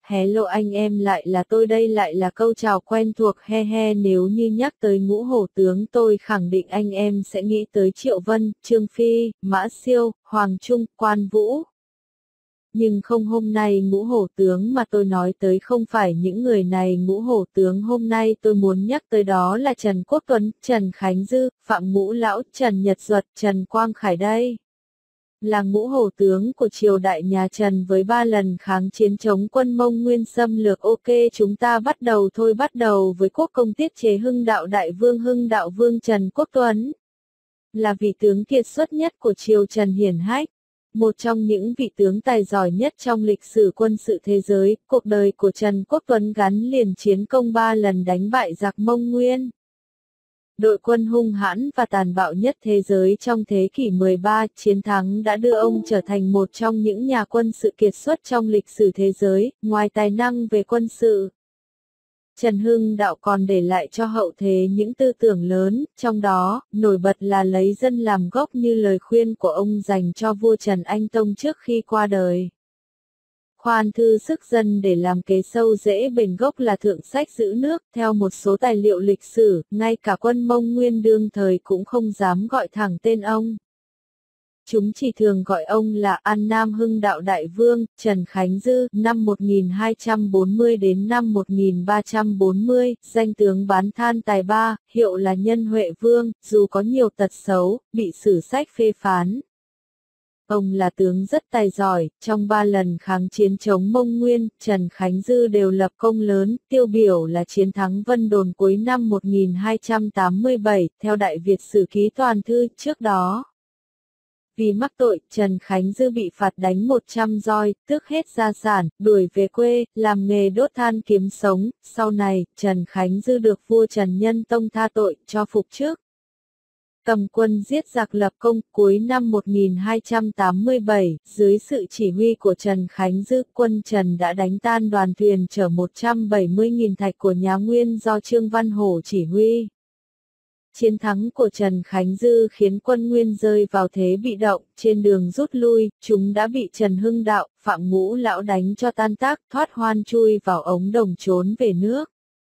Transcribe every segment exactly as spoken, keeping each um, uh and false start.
hello anh em, lại là tôi đây, lại là câu chào quen thuộc, he he. Nếu như nhắc tới Ngũ Hổ tướng, tôi khẳng định anh em sẽ nghĩ tới Triệu Vân, Trương Phi, Mã Siêu, Hoàng Trung, Quan Vũ. Nhưng không, hôm nay Ngũ Hổ tướng mà tôi nói tới không phải những người này. Ngũ Hổ tướng hôm nay tôi muốn nhắc tới đó là Trần Quốc Tuấn, Trần Khánh Dư, Phạm Ngũ Lão, Trần Nhật Duật, Trần Quang Khải đây. Là ngũ hổ tướng của triều đại nhà Trần với ba lần kháng chiến chống quân Mông Nguyên xâm lược. Ok, chúng ta bắt đầu thôi. Bắt đầu với quốc công tiết chế Hưng Đạo Đại Vương. Hưng Đạo Vương Trần Quốc Tuấn là vị tướng kiệt xuất nhất của triều Trần hiển hách, một trong những vị tướng tài giỏi nhất trong lịch sử quân sự thế giới. Cuộc đời của Trần Quốc Tuấn gắn liền chiến công ba lần đánh bại giặc Mông Nguyên, đội quân hung hãn và tàn bạo nhất thế giới trong thế kỷ mười ba. Chiến thắng đã đưa ông trở thành một trong những nhà quân sự kiệt xuất trong lịch sử thế giới. Ngoài tài năng về quân sự, Trần Hưng Đạo còn để lại cho hậu thế những tư tưởng lớn, trong đó, nổi bật là lấy dân làm gốc như lời khuyên của ông dành cho vua Trần Anh Tông trước khi qua đời. Khoan thư sức dân để làm kế sâu rễ bền gốc là thượng sách giữ nước. Theo một số tài liệu lịch sử, ngay cả quân Mông Nguyên đương thời cũng không dám gọi thẳng tên ông. Chúng chỉ thường gọi ông là An Nam Hưng Đạo Đại Vương. Trần Khánh Dư, năm một nghìn hai trăm bốn mươi đến năm một nghìn ba trăm bốn mươi, danh tướng bán than tài ba, hiệu là Nhân Huệ Vương, dù có nhiều tật xấu, bị sử sách phê phán. Ông là tướng rất tài giỏi, trong ba lần kháng chiến chống Mông Nguyên, Trần Khánh Dư đều lập công lớn, tiêu biểu là chiến thắng Vân Đồn cuối năm một nghìn hai trăm tám mươi bảy, theo Đại Việt Sử Ký Toàn Thư. Trước đó, vì mắc tội, Trần Khánh Dư bị phạt đánh một trăm roi, tước hết gia sản, đuổi về quê, làm nghề đốt than kiếm sống. Sau này, Trần Khánh Dư được vua Trần Nhân Tông tha tội, cho phục chức. Cầm quân giết giặc lập công. Cuối năm một nghìn hai trăm tám mươi bảy, dưới sự chỉ huy của Trần Khánh Dư, quân Trần đã đánh tan đoàn thuyền chở một trăm bảy mươi nghìn thạch của nhà Nguyên do Trương Văn Hổ chỉ huy. Chiến thắng của Trần Khánh Dư khiến quân Nguyên rơi vào thế bị động. Trên đường rút lui, chúng đã bị Trần Hưng Đạo, Phạm Ngũ Lão đánh cho tan tác, thoát hoan chui vào ống đồng trốn về nước.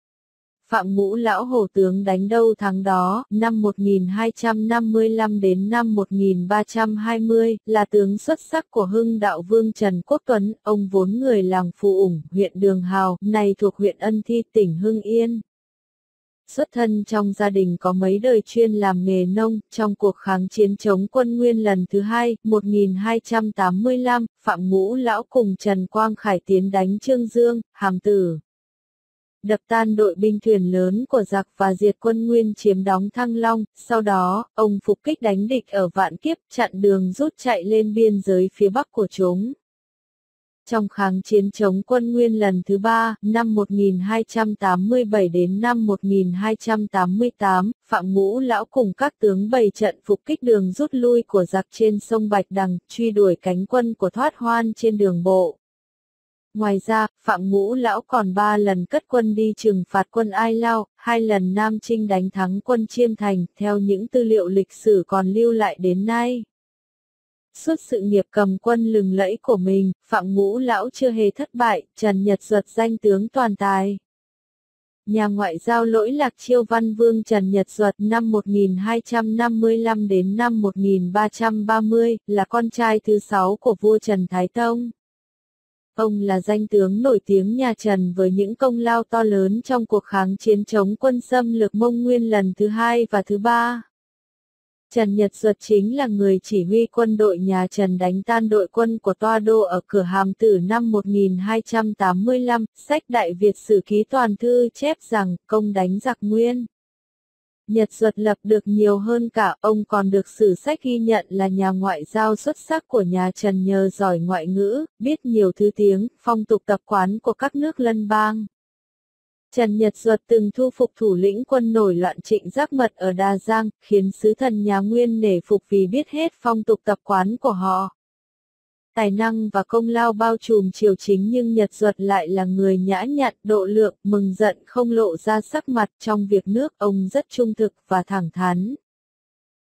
Phạm Ngũ Lão hổ tướng đánh đâu thắng đó, năm một nghìn hai trăm năm mươi lăm đến năm một nghìn ba trăm hai mươi, là tướng xuất sắc của Hưng Đạo Vương Trần Quốc Tuấn. Ông vốn người làng Phù Ủng, huyện Đường Hào, này thuộc huyện Ân Thi, tỉnh Hưng Yên. Xuất thân trong gia đình có mấy đời chuyên làm nghề nông. Trong cuộc kháng chiến chống quân Nguyên lần thứ hai, một nghìn hai trăm tám mươi lăm, Phạm Ngũ Lão cùng Trần Quang Khải tiến đánh Trương Dương, Hàm Tử, đập tan đội binh thuyền lớn của giặc và diệt quân Nguyên chiếm đóng Thăng Long. Sau đó, ông phục kích đánh địch ở Vạn Kiếp, chặn đường rút chạy lên biên giới phía bắc của chúng. Trong kháng chiến chống quân Nguyên lần thứ ba, năm một nghìn hai trăm tám mươi bảy đến năm một nghìn hai trăm tám mươi tám, Phạm Ngũ Lão cùng các tướng bày trận phục kích đường rút lui của giặc trên sông Bạch Đằng, truy đuổi cánh quân của Thoát Hoan trên đường bộ. Ngoài ra, Phạm Ngũ Lão còn ba lần cất quân đi trừng phạt quân Ai Lao, hai lần Nam Chinh đánh thắng quân Chiêm Thành, theo những tư liệu lịch sử còn lưu lại đến nay. Suốt sự nghiệp cầm quân lừng lẫy của mình, Phạm Ngũ Lão chưa hề thất bại. Trần Nhật Duật danh tướng toàn tài. Nhà ngoại giao lỗi lạc Chiêu Văn Vương Trần Nhật Duật năm một nghìn hai trăm năm mươi lăm đến năm một nghìn ba trăm ba mươi, là con trai thứ sáu của vua Trần Thái Tông. Ông là danh tướng nổi tiếng nhà Trần với những công lao to lớn trong cuộc kháng chiến chống quân xâm lược Mông Nguyên lần thứ hai và thứ ba. Trần Nhật Duật chính là người chỉ huy quân đội nhà Trần đánh tan đội quân của Toa Đô ở cửa Hàm Tử năm một nghìn hai trăm tám mươi lăm. Sách Đại Việt Sử Ký Toàn Thư chép rằng, công đánh giặc Nguyên, Nhật Duật lập được nhiều hơn cả. Ông còn được sử sách ghi nhận là nhà ngoại giao xuất sắc của nhà Trần nhờ giỏi ngoại ngữ, biết nhiều thứ tiếng, phong tục tập quán của các nước lân bang. Trần Nhật Duật từng thu phục thủ lĩnh quân nổi loạn Trịnh Giác Mật ở Đà Giang, khiến sứ thần nhà Nguyên nể phục vì biết hết phong tục tập quán của họ. Tài năng và công lao bao trùm triều chính, nhưng Nhật Duật lại là người nhã nhặn, độ lượng, mừng giận không lộ ra sắc mặt. Trong việc nước, ông rất trung thực và thẳng thắn.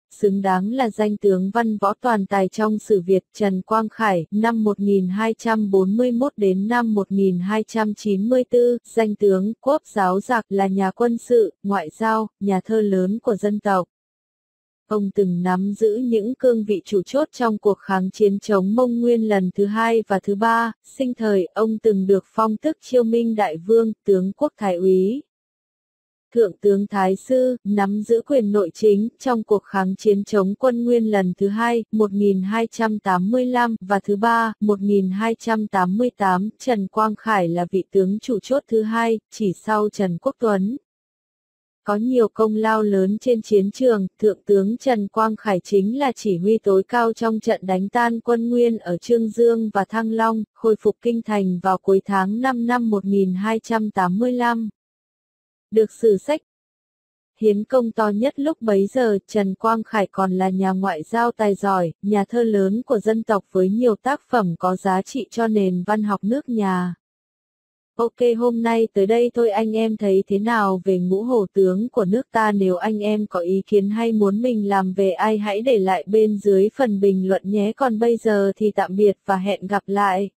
xứng đáng là danh tướng văn võ toàn tài trong sử Việt. Trần Quang Khải, năm một nghìn hai trăm bốn mươi mốt đến năm một nghìn hai trăm chín mươi tư, danh tướng, quốc giáo giặc, là nhà quân sự, ngoại giao, nhà thơ lớn của dân tộc. Ông từng nắm giữ những cương vị chủ chốt trong cuộc kháng chiến chống Mông Nguyên lần thứ hai và thứ ba, sinh thời ông từng được phong tước Chiêu Minh Đại Vương, tướng quốc thái úy. Thượng tướng Thái Sư, nắm giữ quyền nội chính trong cuộc kháng chiến chống quân Nguyên lần thứ hai, một nghìn hai trăm tám mươi lăm, và thứ ba, một nghìn hai trăm tám mươi tám, Trần Quang Khải là vị tướng chủ chốt thứ hai, chỉ sau Trần Quốc Tuấn. Có nhiều công lao lớn trên chiến trường, Thượng tướng Trần Quang Khải chính là chỉ huy tối cao trong trận đánh tan quân Nguyên ở Chương Dương và Thăng Long, khôi phục kinh thành vào cuối tháng năm năm một nghìn hai trăm tám mươi lăm. Được sử sách hiến công to nhất lúc bấy giờ, Trần Quang Khải còn là nhà ngoại giao tài giỏi, nhà thơ lớn của dân tộc với nhiều tác phẩm có giá trị cho nền văn học nước nhà. Ok, hôm nay tới đây thôi, anh em thấy thế nào về ngũ hổ tướng của nước ta? Nếu anh em có ý kiến hay muốn mình làm về ai hãy để lại bên dưới phần bình luận nhé. Còn bây giờ thì tạm biệt và hẹn gặp lại.